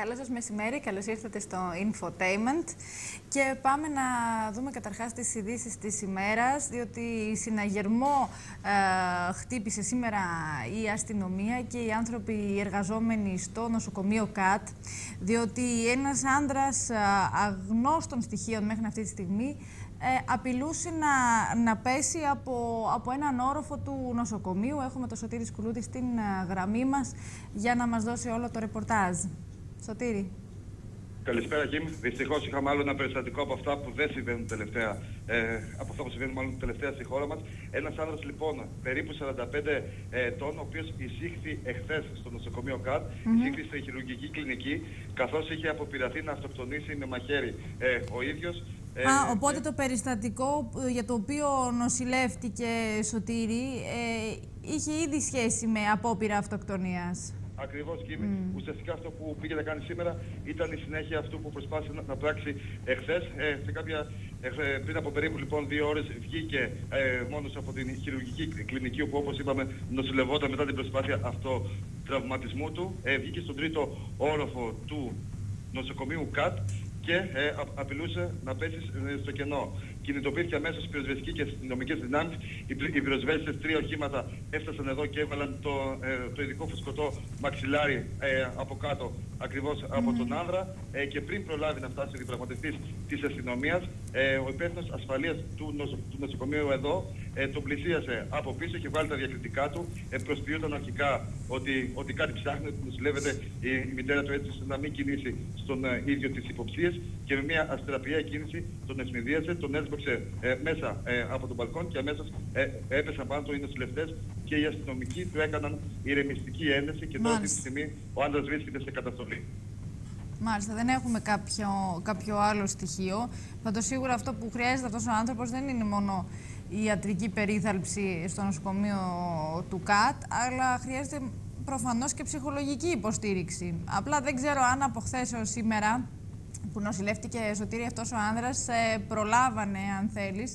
Καλό σας μεσημέρι, καλώς ήρθατε στο Infotainment και πάμε να δούμε καταρχάς τις ειδήσεις της ημέρας, διότι συναγερμό χτύπησε σήμερα η αστυνομία και οι άνθρωποι εργαζόμενοι στο νοσοκομείο ΚΑΤ, διότι ένας άνδρας αγνώστων στοιχείων μέχρι αυτή τη στιγμή απειλούσε να πέσει από έναν όροφο του νοσοκομείου. Έχουμε το Σωτήρη Σκουλούτη στην γραμμή μας για να μας δώσει όλο το ρεπορτάζ. Σωτήρη. Καλησπέρα, Κιμ. Δυστυχώς είχαμε άλλο ένα περιστατικό από αυτά που δεν συμβαίνουν τελευταία. Από αυτά που συμβαίνουν μάλλον τελευταία στη χώρα μας. Ένας άνδρας λοιπόν περίπου 45 ετών, ο οποίος εισήχθη εχθές στο νοσοκομείο ΚΑΤ, εισήχθη στη χειρουργική κλινική, καθώς είχε αποπειραθεί να αυτοκτονήσει με μαχαίρι ο ίδιος. Οπότε το περιστατικό για το οποίο νοσηλεύτηκε, Σωτήρη, είχε ήδη σχέση με απόπειρα αυτοκτονίας. Ακριβώς, Κίμη. Ουσιαστικά αυτό που πήγε να κάνει σήμερα ήταν η συνέχεια αυτού που προσπάθησε να πράξει εχθές. Πριν από περίπου λοιπόν 2 ώρες βγήκε μόνος από την χειρουργική κλινική, όπου όπως είπαμε νοσηλευόταν μετά την προσπάθεια αυτοτραυματισμού του. Βγήκε στον 3ο όροφο του νοσοκομείου ΚΑΤ και απειλούσε να πέσει στο κενό. Κινητοποιήθηκε αμέσως η πυροσβεστική και αστυνομικές δυνάμεις. Οι πυροσβέστες 3 οχήματα έφτασαν εδώ και έβαλαν το ειδικό φουσκωτό μαξιλάρι από κάτω, ακριβώς από τον άνδρα. Και πριν προλάβει να φτάσει ο διπραγματευτής της αστυνομίας, ο υπεύθυνος ασφαλείας του νοσοκομείου εδώ τον πλησίασε από πίσω και βγάλει τα διακριτικά του. Προσποιούταν αρχικά ότι κάτι ψάχνει, ότι νοσηλεύεται η μητέρα του, έτσι να μην κινήσει στον ίδιο τις υποψίες, και με μια αστραπιαία κίνηση τον ευνηδίασε, τον έσπρωξε μέσα από τον μπαλκόν και αμέσως έπεσαν πάνω του οι νοσηλευτές και οι αστυνομικοί του έκαναν ηρεμιστική ένεση και τώρα αυτή τη στιγμή ο άντρας βρίσκεται σε καταστολή. Μάλιστα, δεν έχουμε κάποιο άλλο στοιχείο. Πάντως σίγουρα αυτό που χρειάζεται αυτός ο άνθρωπος δεν είναι μόνο η ιατρική περίθαλψη στο νοσοκομείο του ΚΑΤ, αλλά χρειάζεται προφανώς και ψυχολογική υποστήριξη. Απλά δεν ξέρω αν από χθες έως σήμερα που νοσηλεύτηκε, Σωτήρη, αυτός ο άνδρας, προλάβανε, αν θέλεις,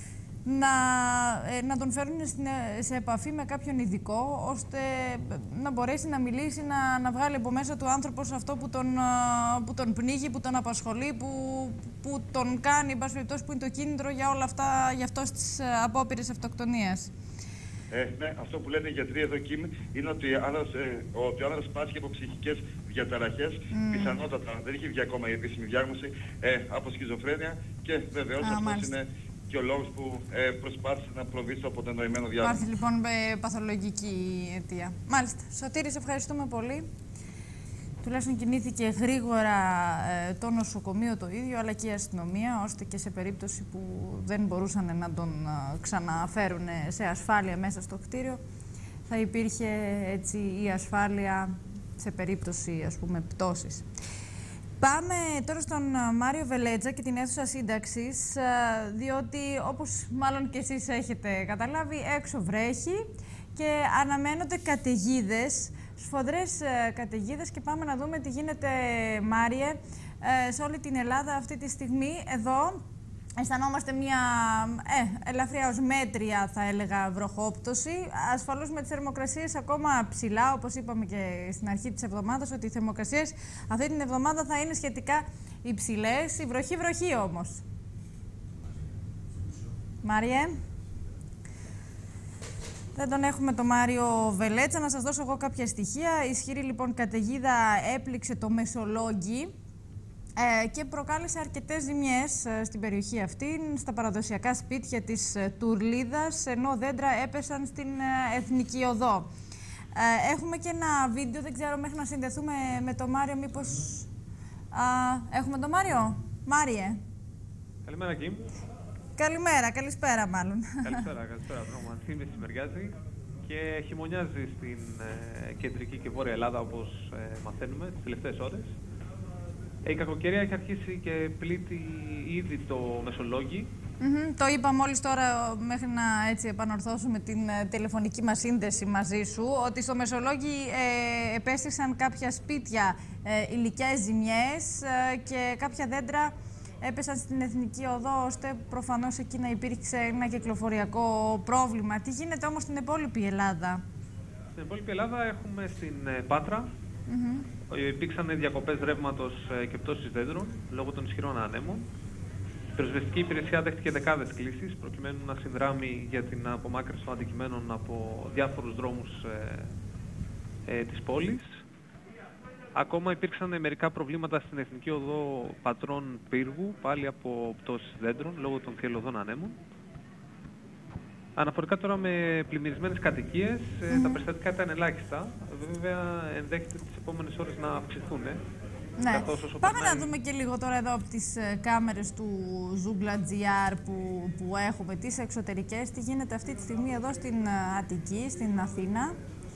να τον φέρουν σε επαφή με κάποιον ειδικό, ώστε να μπορέσει να μιλήσει, να βγάλει από μέσα του άνθρωπος αυτό που τον πνίγει, που τον απασχολεί, που τον κάνει, εν πάση περιπτώσει, που είναι το κίνητρο για όλα αυτά, για αυτές τις απόπειρες αυτοκτονίας. Ναι, αυτό που λένε οι γιατροί εδώ, Κιμ, είναι ότι ο άνδρας πάσχει από ψυχικές διαταραχές, πιθανότατα, δεν είχε βγει ακόμα η επίσημη διάγνωση, από σχιζοφρένεια, και βεβαίως αυτός είναι και ο λόγος που προσπάθησε να προβεί στο αποτενοημένο διάγνωση. Υπάρχει λοιπόν παθολογική αιτία. Μάλιστα. Σωτήρη, σε ευχαριστούμε πολύ. Τουλάχιστον κινήθηκε γρήγορα το νοσοκομείο το ίδιο, αλλά και η αστυνομία, ώστε και σε περίπτωση που δεν μπορούσαν να τον ξαναφέρουν σε ασφάλεια μέσα στο κτίριο, θα υπήρχε έτσι η ασφάλεια σε περίπτωση, ας πούμε, πτώσης. Πάμε τώρα στον Μάριο Βελέτζα και την αίθουσα σύνταξης, διότι όπως μάλλον και εσείς έχετε καταλάβει, έξω βρέχει και αναμένονται καταιγίδες, σφοδρές καταιγίδες, και πάμε να δούμε τι γίνεται, Μάριε, σε όλη την Ελλάδα αυτή τη στιγμή. Εδώ αισθανόμαστε μια ελαφριά ως μέτρια, θα έλεγα, βροχόπτωση. Ασφαλώς με τις θερμοκρασίες ακόμα ψηλά, όπως είπαμε και στην αρχή της εβδομάδας, ότι οι θερμοκρασίες αυτή την εβδομάδα θα είναι σχετικά υψηλές. Η βροχή όμως. Μάριε. Δεν τον έχουμε το Μάριο Βελέτσα. Να σας δώσω εγώ κάποια στοιχεία. Ισχυρή λοιπόν καταιγίδα έπληξε το Μεσολόγγι και προκάλεσε αρκετές ζημιές στην περιοχή αυτή, στα παραδοσιακά σπίτια της Τουρλίδας, ενώ δέντρα έπεσαν στην Εθνική Οδό. Έχουμε και ένα βίντεο, δεν ξέρω μέχρι να συνδεθούμε με τον Μάριο, μήπως... έχουμε τον Μάριο. Μάριε. Καλημέρα, Κιμ. Καλησπέρα μάλλον. Καλησπέρα. Πραγματικά μεσημεριάζει και χειμωνιάζει στην κεντρική και βόρεια Ελλάδα, όπως μαθαίνουμε τις τελευταίες ώρες. Η κακοκαιρία έχει αρχίσει και πλήττει ήδη το Μεσολόγγι. Το είπα μόλις τώρα, μέχρι να έτσι επανορθώσουμε την τηλεφωνική μας σύνδεση μαζί σου, ότι στο Μεσολόγγι επέστησαν κάποια σπίτια υλικές ζημιές και κάποια δέντρα έπεσαν στην Εθνική Οδό, ώστε προφανώς εκεί να υπήρξε ένα κυκλοφοριακό πρόβλημα. Τι γίνεται όμως στην υπόλοιπη Ελλάδα? Στην υπόλοιπη Ελλάδα έχουμε στην Πάτρα Υπήρξαν διακοπές ρεύματος και πτώσεις δέντρων λόγω των ισχυρών ανέμων. Η πυροσβεστική υπηρεσία δέχτηκε δεκάδες κλήσεις προκειμένου να συνδράμει για την απομάκρυνση των αντικειμένων από διάφορους δρόμους της πόλης. Ακόμα υπήρξαν μερικά προβλήματα στην Εθνική Οδό Πατρών Πύργου, πάλι από πτώσεις δέντρων λόγω των θυελλωδών ανέμων. Αναφορικά τώρα με πλημμυρισμένες κατοικίες, τα περιστατικά ήταν ελάχιστα. Βέβαια, ενδέχεται τις επόμενες ώρες να αυξηθούν. Ναι. Πάμε να δούμε και λίγο τώρα εδώ από τις κάμερες του Zoogla.gr που έχουμε, τις εξωτερικές, τι γίνεται αυτή τη στιγμή εδώ στην Αττική, στην Αθήνα.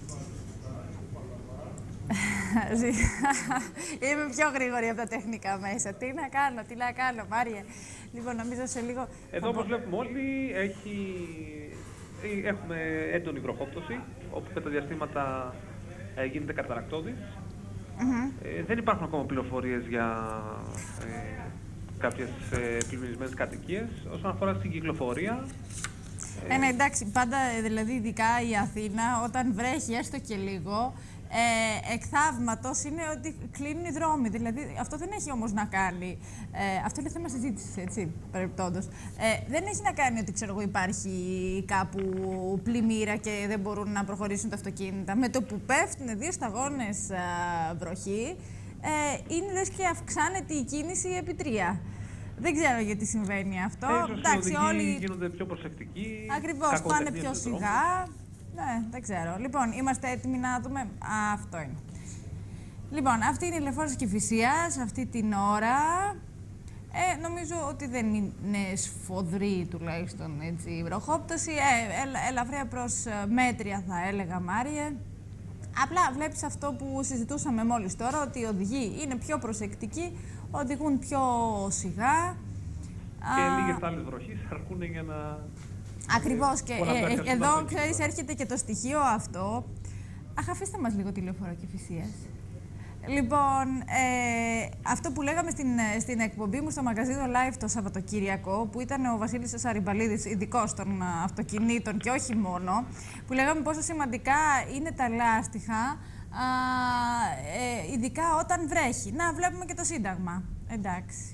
Είμαι πιο γρήγορη από τα τεχνικά μέσα. Τι να κάνω, Μάριε. Λοιπόν, νομίζω σε λίγο... Εδώ, όπως βλέπουμε όλοι, έχουμε έντονη βροχόπτωση, όπου κατά διαστήματα γίνεται καταρρακτώδης. Δεν υπάρχουν ακόμα πληροφορίες για κάποιες πλημμυρισμένες κατοικίες. Όσον αφορά στην κυκλοφορία... Ναι, εντάξει, πάντα, δηλαδή, ειδικά η Αθήνα, όταν βρέχει έστω και λίγο, εκθαύματος είναι ότι κλείνουν οι δρόμοι. Δηλαδή, αυτό δεν έχει όμως να κάνει. Αυτό είναι θέμα συζήτησης, έτσι, παρεπτόντως. Δεν έχει να κάνει ότι, ξέρω εγώ, υπάρχει κάπου πλημμύρα και δεν μπορούν να προχωρήσουν τα αυτοκίνητα. Με το που πέφτουν 2 σταγόνες βροχή, είναι λες και αυξάνεται η κίνηση επί 3. Δεν ξέρω γιατί συμβαίνει αυτό. Εντάξει, όλοι γίνονται πιο προσεκτικοί. Ακριβώς, πάνε πιο σιγά. Ναι, δεν ξέρω. Λοιπόν, είμαστε έτοιμοι να δούμε. Αυτό είναι. Λοιπόν, αυτή είναι η λεωφόρος Κηφισίας αυτή την ώρα. Νομίζω ότι δεν είναι σφοδρή τουλάχιστον έτσι, η βροχόπτωση. Ελαφριά προς μέτρια θα έλεγα, Μάριε. Απλά βλέπεις αυτό που συζητούσαμε μόλις τώρα, ότι οι οδηγοί είναι πιο προσεκτικοί, οδηγούν πιο σιγά. Και λίγες άλλες βροχές αρκούν για να... Ακριβώς, και εδώ, ξέρεις, έρχεται και το στοιχείο αυτό. Αφήστε μας λίγο τη λεωφόρο Κηφισίας. Λοιπόν, αυτό που λέγαμε στην εκπομπή μου στο μαγαζίνο Live το Σαββατοκύριακο, που ήταν ο Βασίλης Σαριμπαλίδης, ειδικός των αυτοκινήτων και όχι μόνο, που λέγαμε πόσο σημαντικά είναι τα λάστιχα, ειδικά όταν βρέχει. Να, βλέπουμε και το Σύνταγμα. Εντάξει.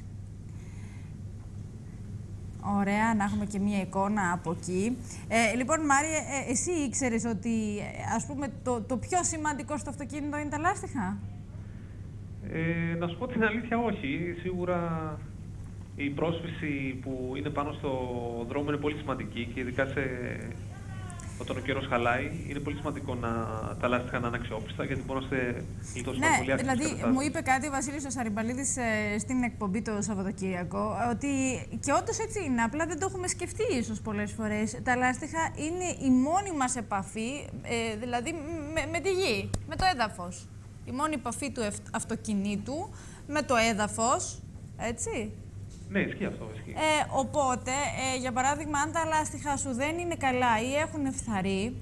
Ωραία, να έχουμε και μία εικόνα από εκεί. Λοιπόν, Μάριε, εσύ ήξερες ότι, ας πούμε, το πιο σημαντικό στο αυτοκίνητο είναι τα λάστιχα? Να σου πω την αλήθεια, όχι. Σίγουρα η πρόσφυση που είναι πάνω στο δρόμο είναι πολύ σημαντική και ειδικά όταν ο καιρός χαλάει, είναι πολύ σημαντικό τα λάστιχα να είναι αξιόπιστα, γιατί μπορεί να σε γλιτώσει πολύ άσχημες δηλαδή καταστάσεις. μου είπε κάτι ο Βασίλης ο Σαριμπαλίδης στην εκπομπή το Σαββατοκύριακο, ότι και όντως έτσι είναι, απλά δεν το έχουμε σκεφτεί ίσως πολλές φορές. Τα λάστιχα είναι η μόνη μας επαφή, δηλαδή με τη γη, με το έδαφος. Η μόνη επαφή του αυτοκινήτου με το έδαφος, έτσι. Ναι, ισχύει αυτό. Ισχύει. Οπότε, για παράδειγμα, αν τα λάστιχα σου δεν είναι καλά ή έχουν φθαρεί,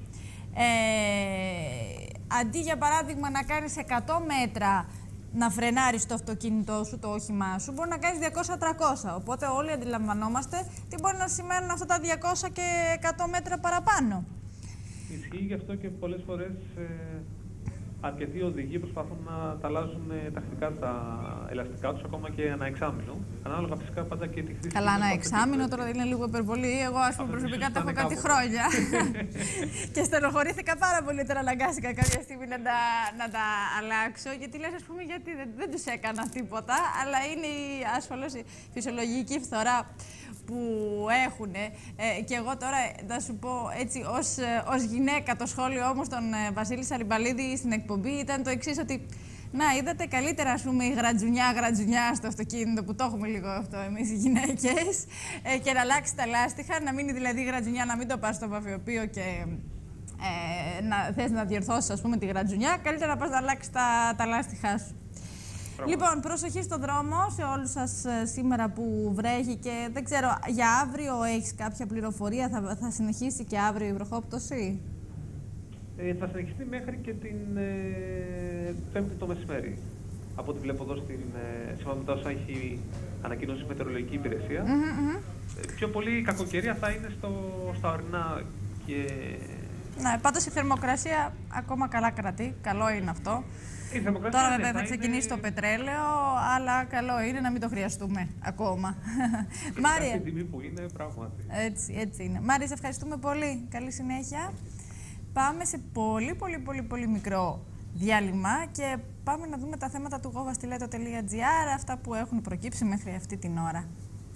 αντί για παράδειγμα να κάνεις 100 μέτρα να φρενάρεις το αυτοκίνητό σου, το όχημά σου, μπορεί να κάνεις 200-300. Οπότε όλοι αντιλαμβανόμαστε τι μπορεί να σημαίνουν αυτά τα 200 και 100 μέτρα παραπάνω. Ισχύει γι' αυτό και πολλές φορές αρκετοί οδηγοί προσπαθούν να τα αλλάζουν τακτικά τα ελαστικά τους, ακόμα και ένα εξάμηνο. Ανάλογα φυσικά πάντα και τη χρήση. Καλά, ένα εξάμηνο τώρα είναι λίγο υπερβολή. Εγώ, ας πούμε, προσωπικά τα έχω κάτι χρόνια. Και στενοχωρήθηκα πάρα πολύ όταν αναγκάστηκα κάποια στιγμή να τα αλλάξω. Γιατί λες, ας πούμε, γιατί δεν τους έκανα τίποτα, αλλά είναι ασφαλώς η φυσιολογική φθορά που έχουν. Και εγώ τώρα, να σου πω έτσι, ως γυναίκα, το σχόλιο όμως τον Βασίλη Σαριμπαλίδη στην εκπομπή ήταν το εξής, ότι να, είδατε καλύτερα, ας πούμε, η γρατζουνιά στο αυτοκίνητο, που το έχουμε λίγο αυτό εμείς οι γυναίκες, και να αλλάξει τα λάστιχα, να μείνει δηλαδή η γρατζουνιά, να μην το πας στο βαφιοπείο και να θες να διορθώσεις, ας πούμε, τη γρατζουνιά, καλύτερα να πας να αλλάξεις τα λάστιχά σου. Λοιπόν, προσοχή στον δρόμο σε όλους σας σήμερα που βρέχει, και δεν ξέρω, για αύριο έχεις κάποια πληροφορία, θα συνεχίσει και αύριο η βροχόπτωση? Θα συνεχιστεί μέχρι και την Πέμπτη το μεσημέρι. Από ό,τι βλέπω εδώ σύμφωνα με τα όσα έχει ανακοινώσει η Μετεωρολογική Υπηρεσία. Πιο πολύ η κακοκαιρία θα είναι στα ορεινά και Ναι, πάντως η θερμοκρασία ακόμα καλά κρατεί. Καλό είναι αυτό. Τώρα βέβαια θα ξεκινήσει το πετρέλαιο, αλλά καλό είναι να μην το χρειαστούμε ακόμα. Μάρια. Αυτή τη τιμή που είναι, πράγματι. Έτσι είναι. Μάρια, σε ευχαριστούμε πολύ. Καλή συνέχεια. Πάμε σε πολύ μικρό διάλειμμα και πάμε να δούμε τα θέματα του govastileto.gr, αυτά που έχουν προκύψει μέχρι αυτή την ώρα.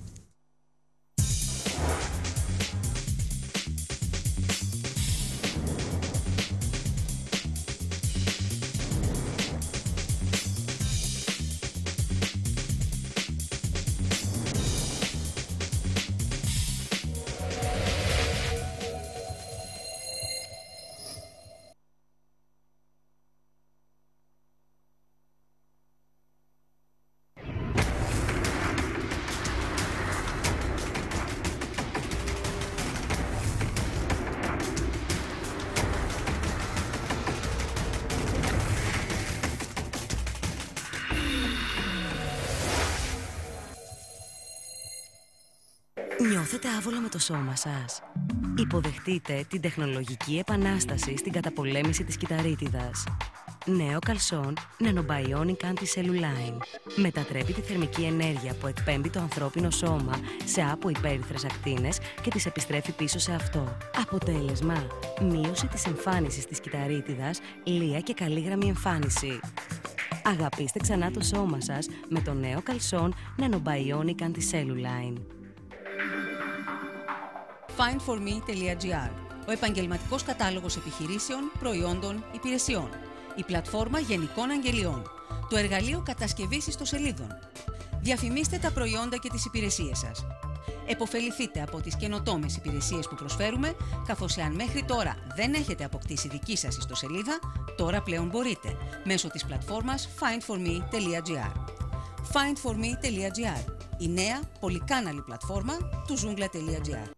Νιώθετε άβολα με το σώμα σας? Υποδεχτείτε την τεχνολογική επανάσταση στην καταπολέμηση της κυταρίτιδας. Νέο καλσόν Nanobionic Anti-Cellulline. Μετατρέπει τη θερμική ενέργεια που εκπέμπει το ανθρώπινο σώμα σε αποϊπέρυθρες ακτίνες και τις επιστρέφει πίσω σε αυτό. Αποτέλεσμα: μείωση της εμφάνισης της κυταρίτιδας, λία και καλή εμφάνιση. Αγαπήστε ξανά το σώμα σας με το νέο καλσόν Nanobionic Anti-Cellulline. findforme.gr, ο επαγγελματικός κατάλογος επιχειρήσεων, προϊόντων, υπηρεσιών. Η πλατφόρμα γενικών αγγελιών. Το εργαλείο κατασκευής ιστοσελίδων. Διαφημίστε τα προϊόντα και τις υπηρεσίες σας. Εποφεληθείτε από τις καινοτόμες υπηρεσίες που προσφέρουμε, καθώς εάν μέχρι τώρα δεν έχετε αποκτήσει δική σας ιστοσελίδα, τώρα πλέον μπορείτε, mέσω της πλατφόρμας findforme.gr. findforme.gr, η νέα πολυκάναλη πλατφόρμα του Zoungla.gr.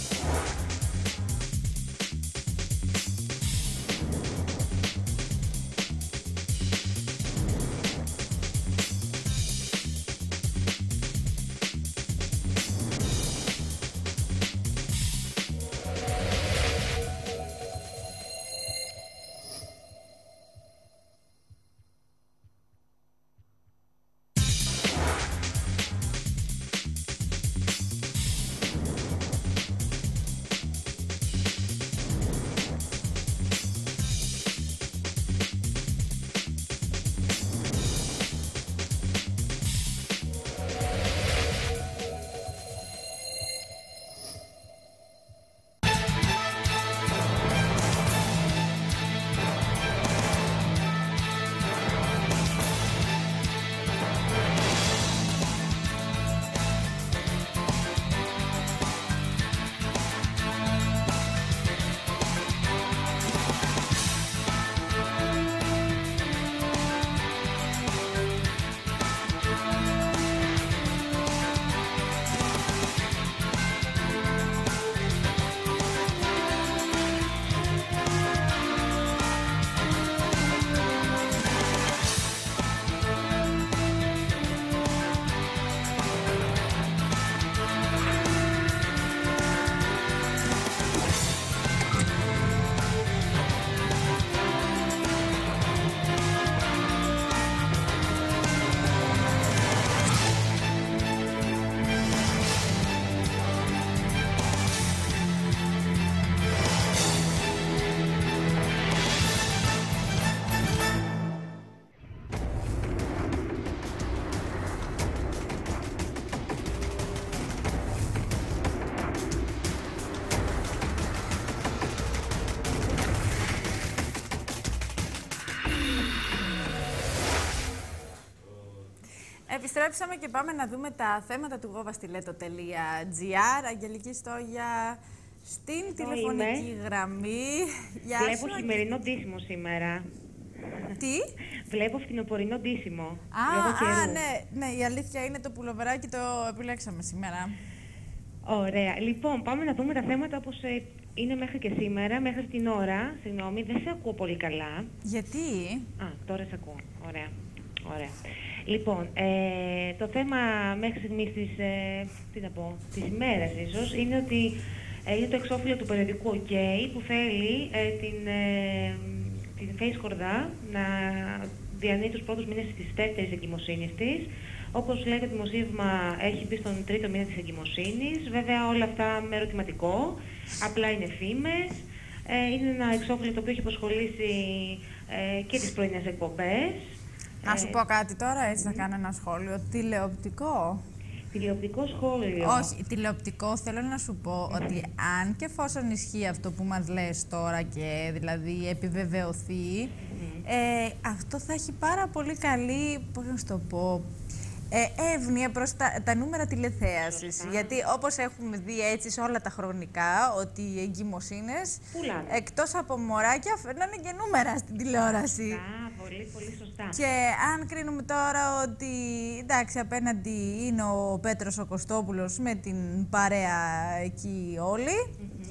Επιστρέψαμε και πάμε να δούμε τα θέματα του govastileto.gr. Αγγελική Στόγια στην τηλεφωνική γραμμή. Γεια Βλέπω σου. χειμερινό ντύσιμο σήμερα. Τι? Βλέπω φθινοπορεινό ντύσιμο. Ναι, η αλήθεια είναι το πουλοβεράκι το επιλέξαμε σήμερα. Ωραία. Λοιπόν, πάμε να δούμε τα θέματα όπως είναι μέχρι και σήμερα, μέχρι την ώρα. Συγγνώμη, δεν σε ακούω πολύ καλά. Γιατί? Τώρα σε ακούω. Ωραία. Λοιπόν, το θέμα μέχρι στιγμής της ημέρας ίσως είναι ότι Είναι το εξώφυλλο του περιοδικού OK που θέλει την Face Κορδά να διανύει τους πρώτους μήνες της δεύτερης εγκυμοσύνης της. Όπως λέει, το δημοσίευμα έχει μπει στον τρίτο μήνα της εγκυμοσύνης. Βέβαια όλα αυτά με ερωτηματικό, απλά είναι φήμες. Είναι ένα εξώφυλλο το οποίο έχει απασχολήσει και τις πρωινές εκπομπές. Να σου πω κάτι τώρα, έτσι να κάνω ένα σχόλιο. Τηλεοπτικό. Τηλεοπτικό σχόλιο. Όχι, τηλεοπτικό θέλω να σου πω ότι αν και εφόσον ισχύει αυτό που μας λες τώρα και δηλαδή επιβεβαιωθεί, αυτό θα έχει πάρα πολύ καλή, πώς να σου το πω, εύνοια προς τα νούμερα τηλεθέασης. Σωστά. Γιατί όπως έχουμε δει έτσι σε όλα τα χρονικά, ότι οι εγκυμοσύνες, εκτός από μωράκια, φέρνανε και νούμερα στην τηλεόραση. Πολύ, πολύ σωστά. Και αν κρίνουμε τώρα ότι, εντάξει, απέναντι είναι ο Πέτρος ο Κωστόπουλος με την παρέα εκεί όλοι,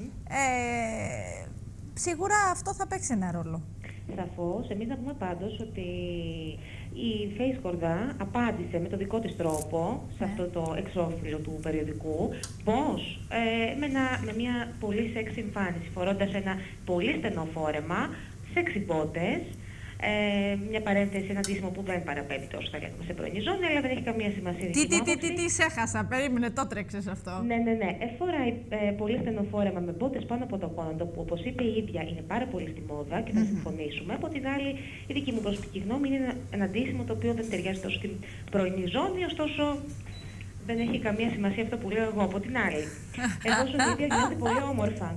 σίγουρα αυτό θα παίξει ένα ρόλο. Σαφώς. Εμείς να πούμε πάντως ότι η Face Κορδά απάντησε με το δικό της τρόπο σε αυτό το εξώφυλλο του περιοδικού, πώς με μια πολύ σεξι εμφάνιση, φορώντας ένα πολύ στενό φόρεμα, σεξι μπότες, μια παρένθεση, ένα ντύσιμο που δεν παραπέμπει τόσο θα λέγαμε σε πρωινή ζώνη, αλλά δεν έχει καμία σημασία. Τι σε έχασα, περίμενε, το τρέξες αυτό. Ναι. Φοράει πολύ στενό φόρεμα με μπότες πάνω από το κόντο, που όπως είπε η ίδια είναι πάρα πολύ στη μόδα και θα συμφωνήσουμε. Από την άλλη, η δική μου προσωπική γνώμη είναι ένα ντύσιμο το οποίο δεν ταιριάζει τόσο στην πρωινή ζώνη, ωστόσο δεν έχει καμία σημασία αυτό που λέω εγώ. Από την άλλη, εφόσον η ίδια γίνεται πολύ όμορφα.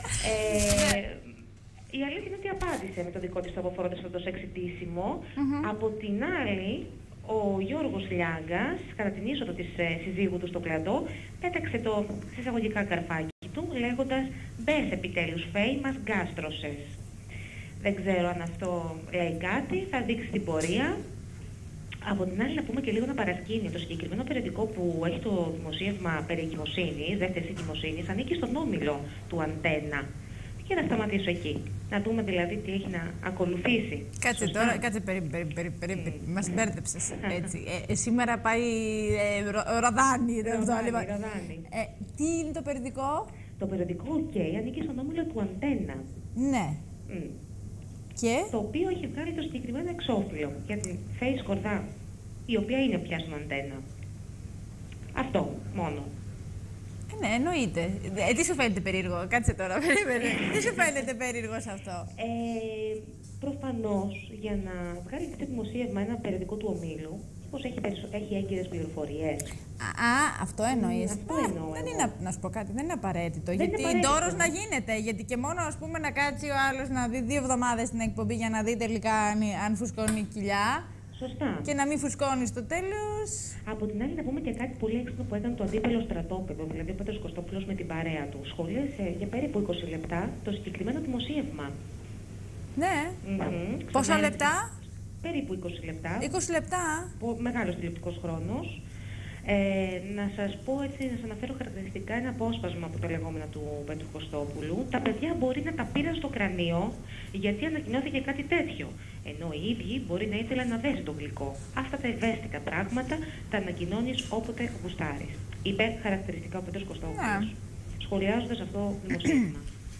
Η αλήθεια είναι ότι απάντησε με το δικό της τρόπο φορώντας αυτό το σεξι ντύσιμο. Από την άλλη, ο Γιώργος Λιάγκας, κατά την είσοδο της συζύγου του στο κλαντό, πέταξε το συσσαγωγικά καρφάκι του, λέγοντας «Μπες επιτέλους, Φέη, μας γκάστρωσες». Δεν ξέρω αν αυτό λέει κάτι, θα δείξει την πορεία. Από την άλλη, να πούμε και λίγο ένα παρασκήνιο. Το συγκεκριμένο περιοδικό που έχει το δημοσίευμα περί εγκυμοσύνης, δεύτερης εγκυμοσύνης, ανήκει στον όμιλο του Αντένα. Και να σταματήσω εκεί. Να δούμε δηλαδή τι έχει να ακολουθήσει. Κάτσε τώρα, κάτσε περίπου. Μας μπέρδεψες. Σήμερα πάει Ροδάνη. Τι είναι το περιοδικό? Το περιοδικό OK ανήκει στον όμιλο του Αντένα. Ναι. Και? Το οποίο έχει βγάλει το συγκεκριμένο εξώφυλλο για την Face Κορδά, η οποία είναι πια στον Αντένα. Αυτό μόνο. Ναι, εννοείται. Τι σου φαίνεται περίεργο? Κάτσε τώρα, περίμενε. Τι σου φαίνεται περίεργο σε αυτό? Προφανώς, για να βγάλει αυτό το δημοσίευμα ένα περιοδικό του ομίλου, μήπως έχει έγκυρες πληροφορίες. Αυτό εννοείς. Αυτό εννοώ. Δεν είναι, να σου πω κάτι, δεν είναι απαραίτητο. Γιατί ντόρος να γίνεται. Γιατί και μόνο ας πούμε να κάτσει ο άλλος να δει 2 εβδομάδες την εκπομπή για να δει τελικά αν φουσκώνει η κοιλιά. Σωστά. Και να μην φουσκώνει στο τέλος. Από την άλλη, να πούμε και κάτι πολύ έξυπνο που έκανε το αντίπελο στρατόπεδο, δηλαδή ο Πέτρος Κωστόπουλος με την παρέα του. Σχολίασε για περίπου 20 λεπτά το συγκεκριμένο δημοσίευμα. Ναι. Πόσα λεπτά? Περίπου 20 λεπτά. 20 λεπτά. Μεγάλος τηλεοπτικός χρόνος. Να σας πω έτσι, να σας αναφέρω χαρακτηριστικά ένα απόσπασμα από τα λεγόμενα του Πέτρου Κωστόπουλου. Τα παιδιά μπορεί να τα πήραν στο κρανίο γιατί ανακοινώθηκε κάτι τέτοιο. Ενώ οι ίδιοι μπορεί να ήθελαν να δέσει το γλυκό. Αυτά τα ευαίσθητα πράγματα τα ανακοινώνεις όποτε γουστάρεις. Είπε χαρακτηριστικά ο Πέτρος Κωστόπουλος, σχολιάζοντας αυτό το δημοσίευμα.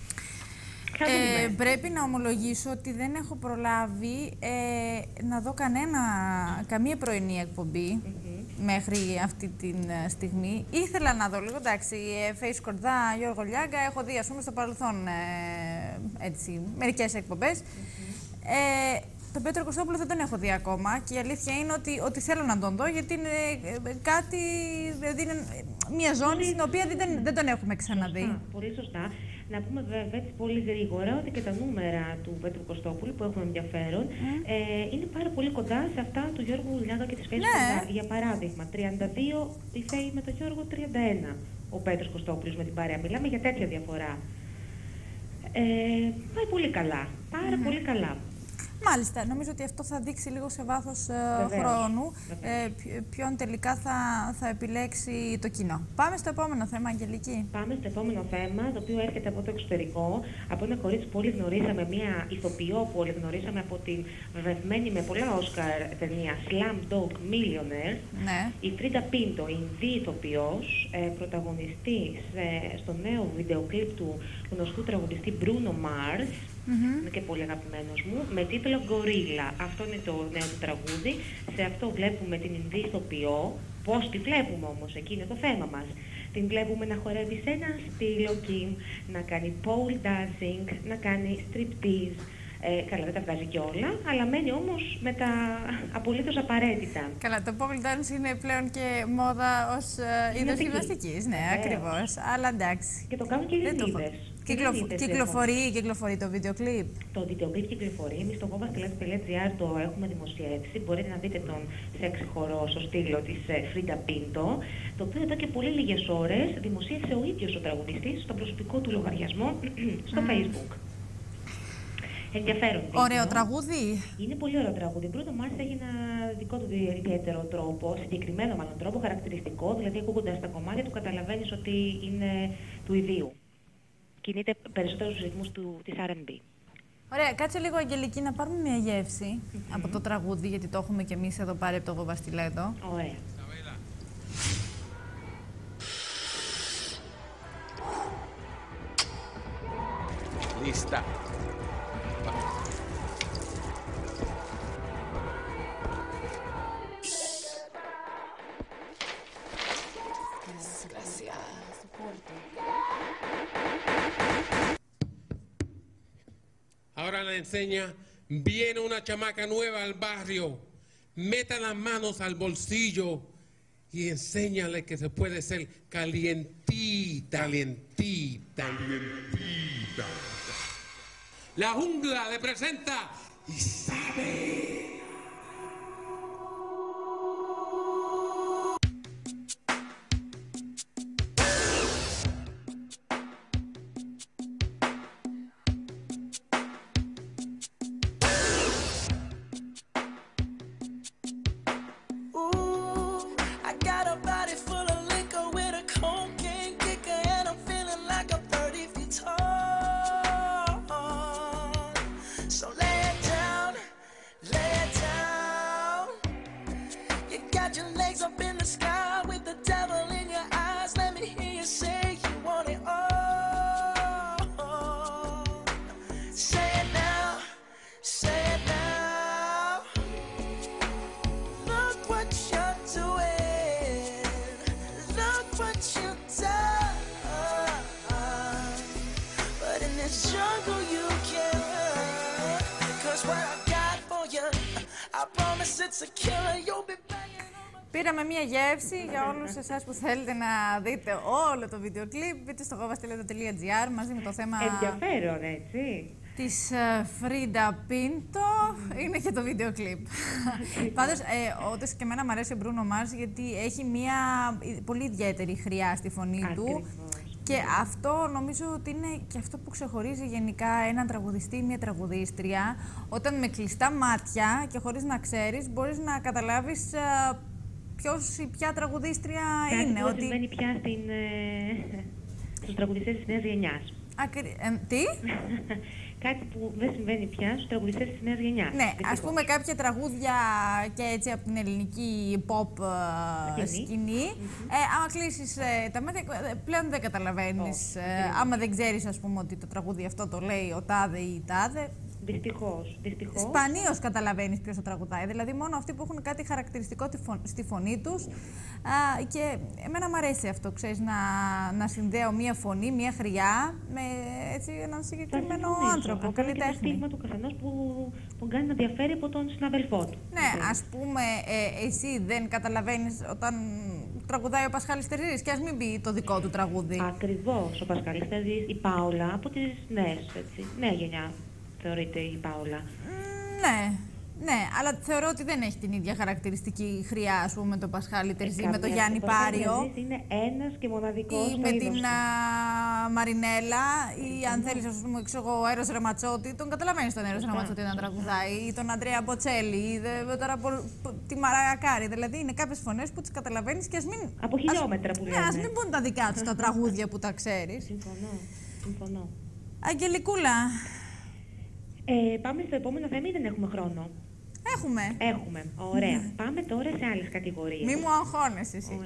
Πρέπει να ομολογήσω ότι δεν έχω προλάβει να δω καμία πρωινή εκπομπή μέχρι αυτή τη στιγμή. Ήθελα να δω λίγο, εντάξει, Face Κορδά, Γιώργο Λιάγκα, έχω δει ας πούμε στο παρελθόν μερικές εκπομπές. Τον Πέτρο Κωστόπουλο δεν τον έχω δει ακόμα και η αλήθεια είναι ότι θέλω να τον δω γιατί είναι κάτι, δηλαδή είναι μια ζώνη στην οποία δεν τον έχουμε ξαναδεί. Σωστά, πολύ σωστά. Να πούμε βέβαια έτσι πολύ γρήγορα ότι και τα νούμερα του Πέτρου Κωστόπουλου που έχουν ενδιαφέρον είναι πάρα πολύ κοντά σε αυτά του Γιώργου Λιάγκα και της Face Κορδά. Για παράδειγμα, 32 η Φέη με τον Γιώργο, 31 ο Πέτρος Κωστόπουλος με την παρέα. Μιλάμε για τέτοια διαφορά. Πάει πολύ καλά. Πάρα πολύ καλά. Μάλιστα. Νομίζω ότι αυτό θα δείξει λίγο σε βάθος χρόνου ποιον τελικά θα επιλέξει το κοινό. Πάμε στο επόμενο θέμα, Αγγελική. Πάμε στο επόμενο θέμα, το οποίο έρχεται από το εξωτερικό. Από ένα κορίτσι που όλοι γνωρίσαμε, μια ηθοποιό που όλοι γνωρίσαμε από την βραβευμένη με πολλά Όσκαρ ταινία Slumdog Millionaire. Ναι. Η Φρίντα Πίντο, η Ινδή ηθοποιός, πρωταγωνιστής στο νέο βίντεο κλιπ του γνωστού τραγουδιστή Bruno Mars, είναι και πολύ αγαπημένος μου, με τίτλο Gorilla. Αυτό είναι το νέο του τραγούδι. Σε αυτό βλέπουμε την Ινδή ηθοποιό. Πώς τη βλέπουμε όμως, εκεί είναι το θέμα μας. Την βλέπουμε να χορεύει σε ένα στήλο Kim, να κάνει pole dancing, να κάνει striptease. Καλά, δεν τα βγάζει κιόλα, αλλά μένει όμως με τα απολύτως απαραίτητα. Καλά, το pole dance είναι πλέον και μόδα ως είδος γυμναστικής, ναι, ακριβώς. Αλλά εντάξει. Και το κάνουν και οι Ελληνίδες. Κυκλοφορεί το βίντεο κλιπ. Το βίντεο κλιπ κυκλοφορεί. Εμείς στο govastelas.gr το έχουμε δημοσιεύσει. Μπορείτε να δείτε τον σεξ χορό στο στήλο της Φρίντα Πίντο, το οποίο εδώ και πολύ λίγες ώρες δημοσίευσε ο ίδιος ο τραγουδιστής στο προσωπικό του λογαριασμό στο Facebook. Ενδιαφέρον. Ωραίο τραγούδι. Είναι πολύ ωραίο τραγούδι. Πρώτο Mars έχει ένα δικό του ιδιαίτερο τρόπο, συγκεκριμένο μάλλον τρόπο, χαρακτηριστικό. Δηλαδή, ακούγοντας τα κομμάτια του, καταλαβαίνεις ότι είναι του ιδίου. Κινείται περισσότερο στους ρυθμούς της R&B. Ωραία, κάτσε λίγο, Αγγελική, να πάρουμε μια γεύση από το τραγούδι, γιατί το έχουμε και εμείς εδώ πάρει από το Γοβαστιλέτο. Ωραία. Lista. Ahora la enseña, viene una chamaca nueva al barrio, meta las manos al bolsillo y enséñale que se puede ser calientita, calientita, calientita. La jungla le presenta Isabel. Πήραμε μία γεύση για όλους εσάς που θέλετε να δείτε όλο το βίντεο κλιπ. Μπείτε στο govastelas.gr μαζί με το θέμα ενδιαφέρον, έτσι, της Φρίντα Πίντο. Είναι και το βίντεο κλιπ. Πάντως, όντως και εμένα μου αρέσει ο Bruno Mars, γιατί έχει μία πολύ ιδιαίτερη χρειά στη φωνή του. Και αυτό νομίζω ότι είναι και αυτό που ξεχωρίζει γενικά έναν τραγουδιστή ή μια τραγουδίστρια. Όταν με κλειστά μάτια και χωρίς να ξέρεις, μπορείς να καταλάβεις ποιος ή ποια τραγουδίστρια είναι. Κάτι που συμβαίνει πια στους τραγουδιστές της νέας γενιάς. Τι? Κάτι που δεν συμβαίνει πια στους τραγουδιστές της νέας γενιάς. Ναι, ας πούμε κάποια τραγούδια και έτσι από την ελληνική pop σκηνή. Άμα κλείσεις τα μάτια, πλέον δεν καταλαβαίνεις. Άμα δεν ξέρεις, ας πούμε, ότι το τραγούδι αυτό το λέει ο τάδε ή η τάδε. Δυστυχώς. Σπανίως καταλαβαίνεις ποιος το τραγουδάει. Δηλαδή, μόνο αυτοί που έχουν κάτι χαρακτηριστικό στη φωνή τους. Και εμένα μου αρέσει αυτό, ξέρεις, να συνδέω μία φωνή, μία χρειά με έτσι, έναν συγκεκριμένο άνθρωπο, καλλιτέχνη. Είναι το στίγμα του καθενός που τον κάνει να διαφέρει από τον συναδελφό του. Ναι, ας πούμε, εσύ δεν καταλαβαίνεις όταν τραγουδάει ο Πασχάλης Τερζής και ας μην πει το δικό του τραγούδι. Ακριβώς, ο Πασχάλης Τερζής, η Πάολα, από τις νέες, έτσι, νέα γενιά. Θεωρείται η Πάολα. Ναι, αλλά θεωρώ ότι δεν έχει την ίδια χαρακτηριστική χρειά, ας πούμε, με τον Πασχάλη Τερζή, με τον Γιάννη Πάριο. Είναι ένας και μοναδικός. Ή με την Μαρινέλα ή αν θέλεις, ας πούμε, ο Έρος Ραματσότη, τον καταλαβαίνεις τον Έρος Ραματσότη να τραγουδάει, ή τον Αντρέα Μποτσέλη, ή τώρα τη Μαράια Κάρι. Δηλαδή είναι κάποιες φωνές που τις καταλαβαίνεις και ας μην. Από χιλιόμετρα που λέμε. Ναι, ας μην πούν τα δικά τους τα τραγούδια που τα ξέρεις. Συμφωνώ. Αγγελικούλα. Πάμε στο επόμενο θέμα ή δεν έχουμε χρόνο? Έχουμε. Ωραία. Πάμε τώρα σε άλλες κατηγορίες. Μη μου αγχώνεσαι εσύ.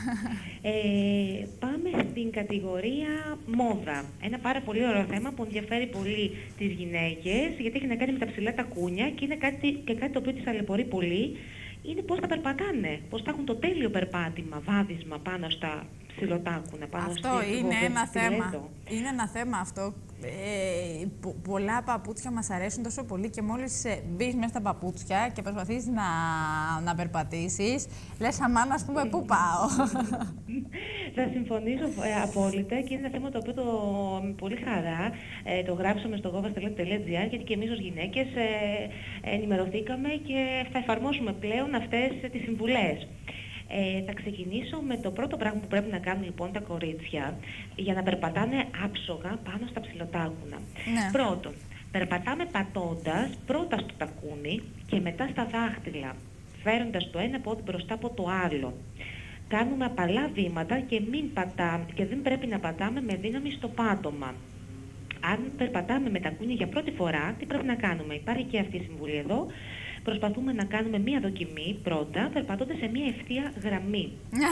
Πάμε στην κατηγορία μόδα. Ένα πάρα πολύ ωραίο θέμα που ενδιαφέρει πολύ τις γυναίκες, γιατί έχει να κάνει με τα ψηλά τακούνια και είναι κάτι το οποίο τις ταλαιπωρεί πολύ. Είναι πώς θα περπατάνε, πώς θα έχουν το τέλειο περπάτημα, βάδισμα πάνω στα ψηλοτάκουνα. Αυτό είναι ένα θέμα. Είναι ένα θέμα αυτό. Πολλά παπούτσια μας αρέσουν τόσο πολύ και μόλις μπεις μέσα στα παπούτσια και προσπαθείς να περπατήσεις, λες αμάν, ας πούμε, πού πάω. Θα συμφωνήσω απόλυτα και είναι ένα θέμα το οποίο με πολύ χαρά το γράψαμε στο govasteletti.gr, γιατί και εμείς ως γυναίκες ενημερωθήκαμε και θα εφαρμόσουμε πλέον αυτές τις συμβουλές. Θα ξεκινήσω με το πρώτο πράγμα που πρέπει να κάνουν λοιπόν τα κορίτσια για να περπατάνε άψογα πάνω στα ψηλοτάκουνα. Ναι. Πρώτον, περπατάμε πατώντας πρώτα στο τακούνι και μετά στα δάχτυλα, φέροντας το ένα πόδι μπροστά από το άλλο. Κάνουμε απαλά βήματα και δεν πρέπει να πατάμε με δύναμη στο πάτωμα. Αν περπατάμε με τακούνια για πρώτη φορά, τι πρέπει να κάνουμε? Υπάρχει και αυτή η συμβουλή εδώ. Προσπαθούμε να κάνουμε μία δοκιμή πρώτα, περπατώντας σε μία ευθεία γραμμή.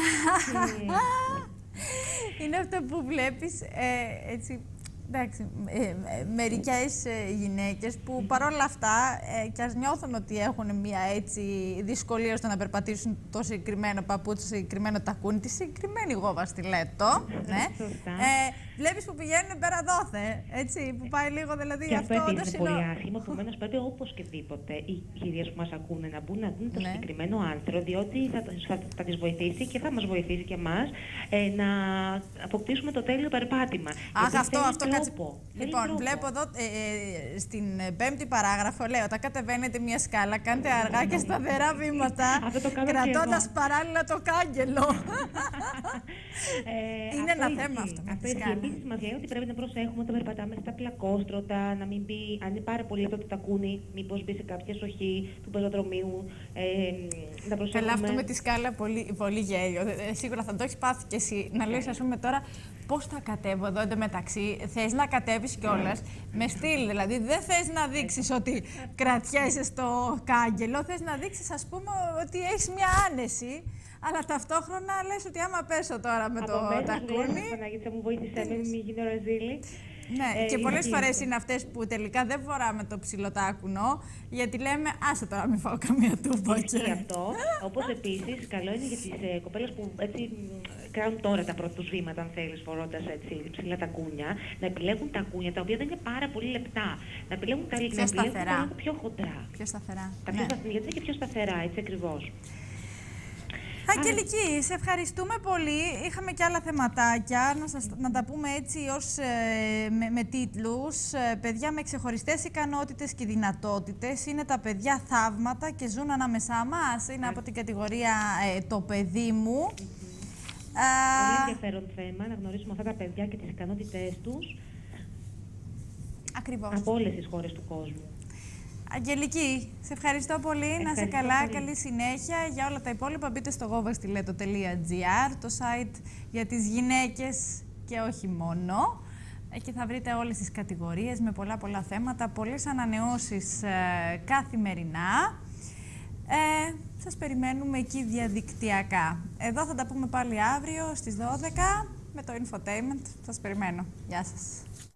Είναι αυτό που βλέπεις, έτσι, εντάξει, μερικές γυναίκες που παρόλα αυτά κι ας νιώθουν ότι έχουν μία έτσι δυσκολία στο να περπατήσουν το συγκεκριμένο παπούτσι, το συγκεκριμένο τακούνι, τη συγκεκριμένη γόβα στιλέτο, ναι. Βλέπεις που πηγαίνουν πέρα δόθε, έτσι, που πάει λίγο δηλαδή και αυτό όντως είναι πολύ άσχημο, επομένως πρέπει οπωσδήποτε οι κυρίες που μας ακούνε να μπουν να δουν το συγκεκριμένο άρθρο, διότι θα τις βοηθήσει και θα μας βοηθήσει και εμάς να αποκτήσουμε το τέλειο περπάτημα. Αχ, αυτό κάτσε. Λοιπόν, βλέπω εδώ στην 5η παράγραφο, λέω, όταν κατεβαίνετε μια σκάλα, κάντε αργά και σταθερά βήματα, κρατώντας παράλληλα το κάγκελο. Είναι ένα θέμα αυτό. Επίσης μας λέει ότι πρέπει να προσέχουμε όταν περπατάμε στα πλακόστρωτα, να μην μπει, αν είναι πάρα πολύ λεπτό το τακούνι, μήπως μπει σε κάποια σοχή του πεζοδρομίου. Να προσέχουμε. Καλά, αυτό με τη σκάλα πολύ γέλιο. Σίγουρα θα το έχεις πάθει κι εσύ. Να λες, ας πούμε τώρα, πώς θα κατέβω εδώ εντωμεταξύ. Θες να κατέβεις κιόλας με στυλ. Δηλαδή, δεν θες να δείξεις ότι κρατιέσαι στο κάγκελο. Θες να δείξεις, ας πούμε, ότι έχεις μια άνεση. Αλλά ταυτόχρονα λες ότι άμα πέσω τώρα με το τακούνι. Παναγίτσα μου, βοήθησε με, μην γίνω ρεζίλη. Ναι, και πολλές φορές είναι αυτές που τελικά δεν φοράμε το ψηλοτάκουνο, γιατί λέμε άσε τώρα μην φάω καμία τούπα. Και αυτό, όπως επίσης, καλό είναι για τις κοπέλες που έτσι κάνουν τώρα τα πρώτα τους βήματα, αν θέλεις, φορώντας έτσι ψηλά τακούνια, να επιλέγουν τακούνια τα οποία δεν είναι πάρα πολύ λεπτά. Να επιλέγουν τα λίγο πιο χοντρά. Πιο σταθερά. Γιατί είναι και πιο σταθερά, έτσι ακριβώς. Αγγελική, σε ευχαριστούμε πολύ. Είχαμε και άλλα θεματάκια, να τα πούμε έτσι με τίτλους. Παιδιά με ξεχωριστές ικανότητες και δυνατότητες. Είναι τα παιδιά θαύματα και ζουν ανάμεσά μας. Είναι από την κατηγορία «Το παιδί μου». Πολύ ενδιαφέρον θέμα, να γνωρίσουμε αυτά τα παιδιά και τις ικανότητές τους. Ακριβώς. Από όλες τις χώρες του κόσμου. Αγγελική, σε ευχαριστώ πολύ. Να είσαι καλά, καλή συνέχεια. Για όλα τα υπόλοιπα μπείτε στο govasteletti.gr, το site για τις γυναίκες και όχι μόνο. Εκεί θα βρείτε όλες τις κατηγορίες με πολλά θέματα, πολλές ανανεώσεις καθημερινά. Σας περιμένουμε εκεί διαδικτυακά. Εδώ θα τα πούμε πάλι αύριο στις 12 με το Infotainment. Σας περιμένω. Γεια σας.